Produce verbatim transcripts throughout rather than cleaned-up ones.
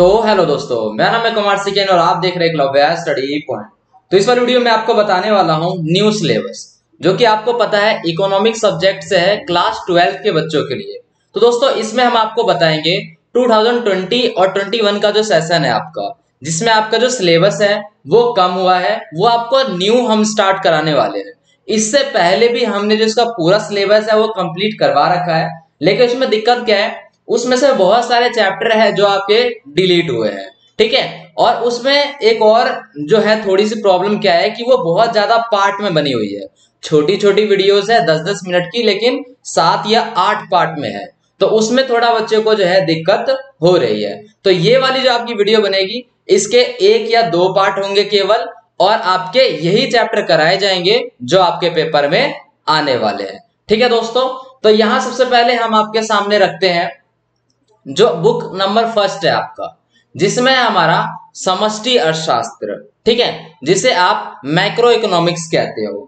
तो हेलो दोस्तों, मेरा नाम है कुमार सिकेन और आप देख रहे हैं एकलव्य स्टडी पॉइंट। तो इस वाली वीडियो में आपको बताने वाला हूं न्यू सिलेबस, जो कि आपको पता है इकोनॉमिक सब्जेक्ट से है क्लास ट्वेल्थ के बच्चों के लिए। तो दोस्तों इसमें हम आपको बताएंगे टू थाउजेंड ट्वेंटी और ट्वेंटी वन का जो सेशन है आपका, जिसमें आपका जो सिलेबस है वो कम हुआ है, वो आपको न्यू हम स्टार्ट कराने वाले हैं। इससे पहले भी हमने जो इसका पूरा सिलेबस है वो कंप्लीट करवा रखा है, लेकिन उसमें दिक्कत क्या है, उसमें से बहुत सारे चैप्टर है जो आपके डिलीट हुए हैं, ठीक है। और उसमें एक और जो है थोड़ी सी प्रॉब्लम क्या है कि वो बहुत ज्यादा पार्ट में बनी हुई है। छोटी छोटी वीडियोस है दस दस मिनट की, लेकिन सात या आठ पार्ट में है, तो उसमें थोड़ा बच्चों को जो है दिक्कत हो रही है। तो ये वाली जो आपकी वीडियो बनेगी, इसके एक या दो पार्ट होंगे केवल, और आपके यही चैप्टर कराए जाएंगे जो आपके पेपर में आने वाले हैं, ठीक है दोस्तों। तो यहां सबसे पहले हम आपके सामने रखते हैं जो बुक नंबर फर्स्ट है आपका, जिसमें हमारा समष्टि अर्थशास्त्र, ठीक है, जिसे आप मैक्रो इकोनॉमिक्स कहते हो।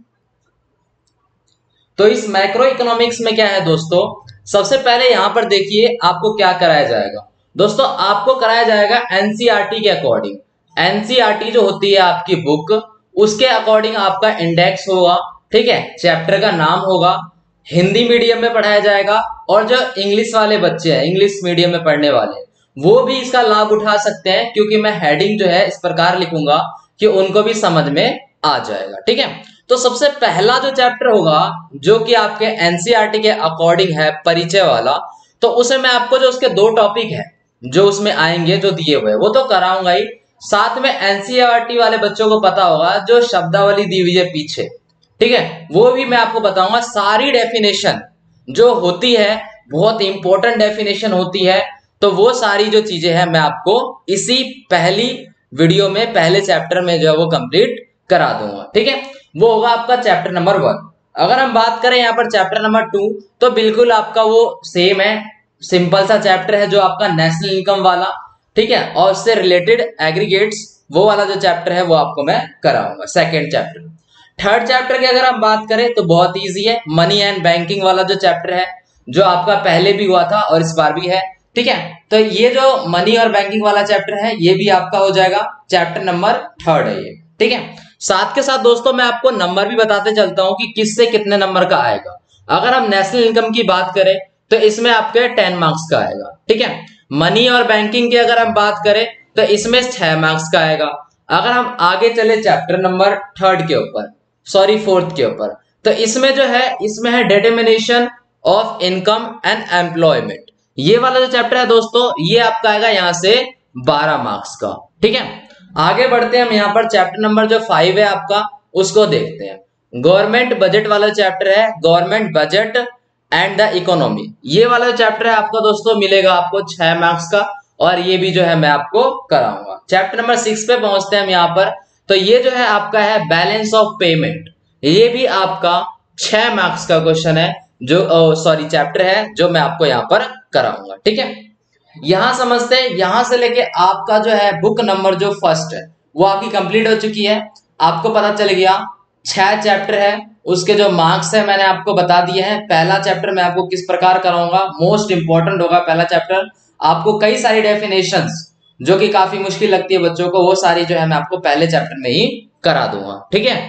तो इस मैक्रो इकोनॉमिक्स में क्या है दोस्तों, सबसे पहले यहां पर देखिए आपको क्या कराया जाएगा। दोस्तों आपको कराया जाएगा एनसीईआरटी के अकॉर्डिंग। एनसीईआरटी जो होती है आपकी बुक, उसके अकॉर्डिंग आपका इंडेक्स होगा, ठीक है, चैप्टर का नाम होगा, हिंदी मीडियम में पढ़ाया जाएगा, और जो इंग्लिश वाले बच्चे हैं, इंग्लिश मीडियम में पढ़ने वाले, वो भी इसका लाभ उठा सकते हैं, क्योंकि मैं हेडिंग जो है इस प्रकार लिखूंगा कि उनको भी समझ में आ जाएगा, ठीक है। तो सबसे पहला जो चैप्टर होगा जो कि आपके एनसीईआरटी के अकॉर्डिंग है, परिचय वाला, तो उसे मैं आपको जो उसके दो टॉपिक है जो उसमें आएंगे जो दिए हुए, वो तो कराऊंगा ही, साथ में एनसीईआरटी वाले बच्चों को पता होगा जो शब्दावली दी हुई है पीछे, ठीक है, वो भी मैं आपको बताऊंगा। सारी डेफिनेशन जो होती है, बहुत इंपॉर्टेंट डेफिनेशन होती है, तो वो सारी जो चीजें हैं मैं आपको इसी पहली वीडियो में, पहले चैप्टर में जो है वो कंप्लीट करा दूंगा, ठीक है। वो होगा आपका चैप्टर नंबर वन। अगर हम बात करें यहाँ पर चैप्टर नंबर टू, तो बिल्कुल आपका वो सेम है, सिंपल सा चैप्टर है जो आपका नेशनल इनकम वाला, ठीक है, और उससे रिलेटेड एग्रीगेट्स, वो वाला जो चैप्टर है वो आपको मैं कराऊंगा, सेकेंड चैप्टर। थर्ड चैप्टर की अगर हम बात करें तो बहुत इजी है, मनी एंड बैंकिंग वाला जो चैप्टर है, जो आपका पहले भी हुआ था और इस बार भी है, ठीक है। तो ये जो मनी और बैंकिंग वाला चैप्टर है, ये भी आपका हो जाएगा चैप्टर नंबर थर्ड है ये, ठीक है। साथ के साथ दोस्तों मैं आपको नंबर भी बताते चलता हूं कि किससे कितने नंबर का आएगा। अगर हम नेशनल इनकम की बात करें तो इसमें आपके टेन मार्क्स का आएगा, ठीक है। मनी और बैंकिंग की अगर हम बात करें तो इसमें छह मार्क्स का आएगा। अगर हम आगे चले चैप्टर नंबर थर्ड के ऊपर, सॉरी फोर्थ के ऊपर, तो इसमें जो है, इसमें है determination of income and employment. ये वाला जो चैप्टर है दोस्तों, ये आपका आएगा यहां से बारह मार्क्स का, ठीक है। आगे बढ़ते हैं हम यहाँ पर चैप्टर नंबर जो फाइव है आपका, उसको देखते हैं। गवर्नमेंट बजट वाला चैप्टर है, government budget and the economy. ये वाला चैप्टर है आपका दोस्तों, मिलेगा आपको छह मार्क्स का, और ये भी जो है मैं आपको कराऊंगा। चैप्टर नंबर सिक्स पे पहुंचते हैं हम यहाँ पर, तो ये जो है आपका है बैलेंस ऑफ पेमेंट। ये भी आपका छह मार्क्स का क्वेश्चन है, जो सॉरी चैप्टर है, जो मैं आपको यहाँ पर कराऊंगा, ठीक है। यहां समझते हैं, यहां से लेके आपका जो है बुक नंबर जो फर्स्ट है वो आपकी कंप्लीट हो चुकी है। आपको पता चल गया छह चैप्टर है, उसके जो मार्क्स है मैंने आपको बता दिए हैं। पहला चैप्टर मैं आपको किस प्रकार कराऊंगा, मोस्ट इंपॉर्टेंट होगा पहला चैप्टर। आपको कई सारी डेफिनेशंस जो कि काफी मुश्किल लगती है बच्चों को, वो सारी जो है मैं आपको पहले चैप्टर में ही करा दूंगा, ठीक है।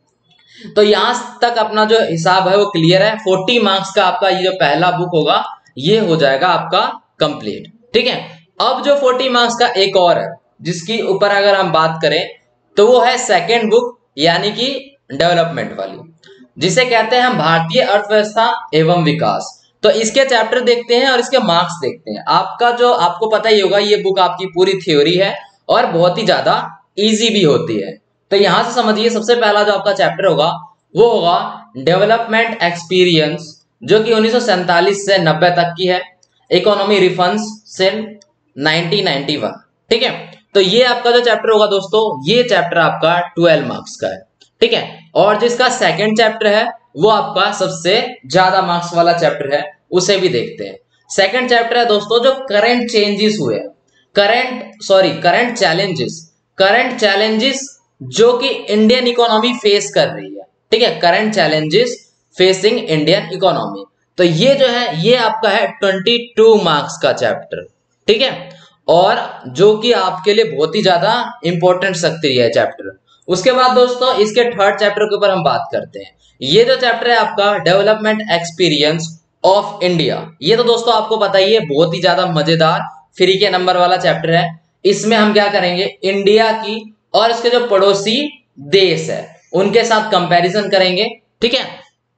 तो यहां तक अपना जो हिसाब है वो क्लियर है। फोर्टी मार्क्स का आपका ये जो पहला बुक होगा ये हो जाएगा आपका कंप्लीट, ठीक है। अब जो फोर्टी मार्क्स का एक और है, जिसकी ऊपर अगर हम बात करें तो वो है सेकेंड बुक, यानी कि डेवलपमेंट वाली, जिसे कहते हैं हम भारतीय अर्थव्यवस्था एवं विकास। तो इसके चैप्टर देखते हैं और इसके मार्क्स देखते हैं। आपका जो, आपको पता ही होगा, ये बुक आपकी पूरी थ्योरी है और बहुत ही ज्यादा इजी भी होती है। तो यहां से समझिए, सबसे पहला जो आपका चैप्टर होगा वो होगा डेवलपमेंट एक्सपीरियंस, जो कि उन्नीस सौ सैंतालीस से नब्बे तक की है, इकोनॉमी रिफॉर्म्स से नाइनटीन नाइंटी वन, ठीक है। तो ये आपका जो चैप्टर होगा दोस्तों, ये चैप्टर आपका ट्वेल्व मार्क्स का है, ठीक है। और जिसका सेकंड चैप्टर है वो आपका सबसे ज्यादा मार्क्स वाला चैप्टर है, उसे भी देखते हैं। सेकंड चैप्टर है दोस्तों जो करंट चेंजेस हुए, current sorry current challenges, current challenges जो कि इंडियन इकोनॉमी फेस कर रही है, ठीक है, current challenges facing Indian economy. तो ये जो है ये आपका है ट्वेंटी टू मार्क्स का चैप्टर, ठीक है। और जो कि आपके लिए बहुत ही ज्यादा इंपॉर्टेंट सकती है चैप्टर। उसके बाद दोस्तों इसके थर्ड चैप्टर के ऊपर हम बात करते हैं। ये जो चैप्टर है आपका डेवलपमेंट एक्सपीरियंस ऑफ इंडिया, ये तो दोस्तों आपको पता ही है बहुत ही ज्यादा मजेदार फ्री के नंबर वाला चैप्टर है। इसमें हम क्या करेंगे, इंडिया की और इसके जो पड़ोसी देश है उनके साथ कंपैरिजन करेंगे। ठीक है,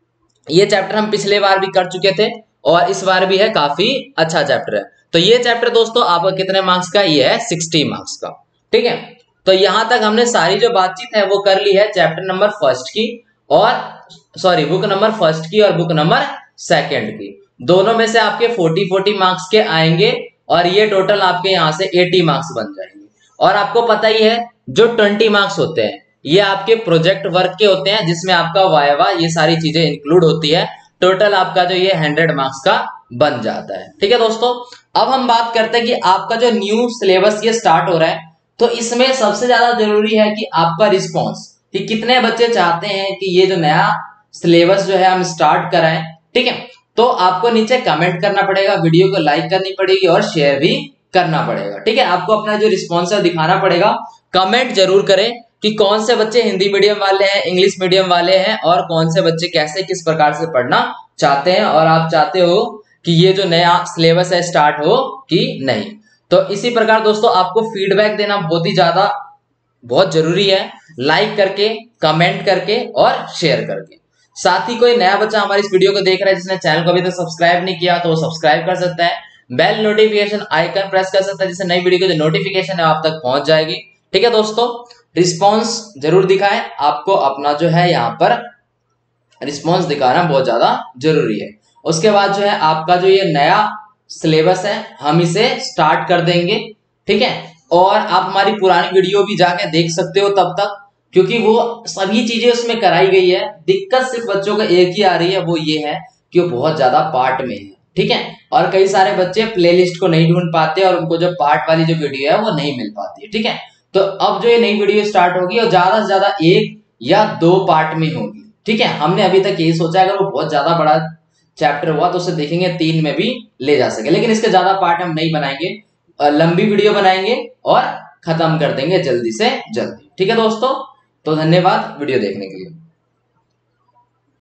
ये चैप्टर हम पिछले बार भी कर चुके थे और इस बार भी है, काफी अच्छा चैप्टर है। तो ये चैप्टर दोस्तों आपका कितने मार्क्स का, ये है सिक्सटी मार्क्स का। ठीक है, तो यहां तक हमने सारी जो बातचीत है वो कर ली है चैप्टर नंबर फर्स्ट की और सॉरी बुक नंबर फर्स्ट की और बुक नंबर सेकंड की। दोनों में से आपके फोर्टी फोर्टी मार्क्स के आएंगे और ये टोटल आपके यहां से एटी मार्क्स बन जाएंगे। और आपको पता ही है जो ट्वेंटी मार्क्स होते हैं ये आपके प्रोजेक्ट वर्क के होते हैं, जिसमें आपका वायवा ये सारी चीजें इंक्लूड होती है। टोटल आपका जो ये हंड्रेड मार्क्स का बन जाता है। ठीक है दोस्तों, अब हम बात करते हैं कि आपका जो न्यू सिलेबस ये स्टार्ट हो रहा है, तो इसमें सबसे ज्यादा जरूरी है कि आपका रिस्पॉन्स, कि कितने बच्चे चाहते हैं कि ये जो नया सिलेबस जो है हम स्टार्ट कराएं। ठीक है, तो आपको नीचे कमेंट करना पड़ेगा, वीडियो को लाइक करनी पड़ेगी और शेयर भी करना पड़ेगा। ठीक है, आपको अपना जो रिस्पॉन्स है दिखाना पड़ेगा। कमेंट जरूर करें कि कौन से बच्चे हिंदी मीडियम वाले हैं, इंग्लिश मीडियम वाले हैं और कौन से बच्चे कैसे किस प्रकार से पढ़ना चाहते हैं और आप चाहते हो कि ये जो नया सिलेबस है स्टार्ट हो कि नहीं। तो इसी प्रकार दोस्तों आपको फीडबैक देना बहुत ही ज्यादा बहुत जरूरी है, लाइक करके, कमेंट करके और शेयर करके। साथ ही कोई नया बच्चा हमारी इस वीडियो को देख रहा है जिसने चैनल को अभी तक सब्सक्राइब नहीं किया तो वो सब्सक्राइब कर सकता है, बेल नोटिफिकेशन आइकन प्रेस कर सकता है जिससे नई वीडियो की जो नोटिफिकेशन है आप तक पहुंच जाएगी। ठीक है दोस्तों, रिस्पॉन्स जरूर दिखाएं, आपको अपना जो है यहाँ पर रिस्पॉन्स दिखाना बहुत ज्यादा जरूरी है। उसके बाद जो है आपका जो ये नया सिलेबस है हम इसे स्टार्ट कर देंगे। ठीक है, और आप हमारी पुरानी वीडियो भी जाके देख सकते हो तब तक, क्योंकि वो सभी चीजें उसमें कराई गई है। दिक्कत सिर्फ बच्चों को एक ही आ रही है, वो ये है कि वो बहुत ज्यादा पार्ट में है। ठीक है, और कई सारे बच्चे प्लेलिस्ट को नहीं ढूंढ पाते और उनको जो पार्ट वाली जो वीडियो है वो नहीं मिल पाती है। ठीक है, तो अब जो ये नई वीडियो स्टार्ट होगी और ज्यादा से ज्यादा एक या दो पार्ट में होगी। ठीक है, हमने अभी तक यही सोचा है अगर वो बहुत ज्यादा बड़ा चैप्टर हुआ तो उसे देखेंगे तीन में भी ले जा सके, लेकिन इसके ज्यादा पार्ट हम नहीं बनाएंगे, लंबी वीडियो बनाएंगे और खत्म कर देंगे जल्दी से जल्दी। ठीक है दोस्तों, तो धन्यवाद वीडियो देखने के लिए।